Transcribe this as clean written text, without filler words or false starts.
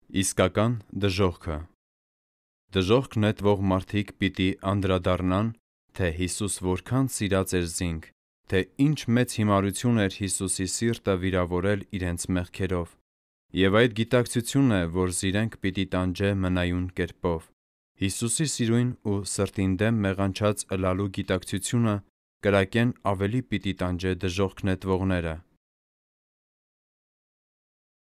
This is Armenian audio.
Իսկական դժոխքը։ Դժոխք նետվող մարդիկ պիտի անդրադառնան, թե Հիսուս որքան սիրած էր զինք, թե ինչ մեծ հիմարություն էր Հիսուսի սիրտը վիրավորել իրենց մեղքերով, և այդ գիտակցությունն է, որ զիրենք պիտի տանջե մնայուն կերպով։ Հիսուսի սիրույն ու սրտին դեմ մեղանչած ըլլալու գիտակցությունը կրակեն ավելի պիտի տանջե դժոխք նետվողները,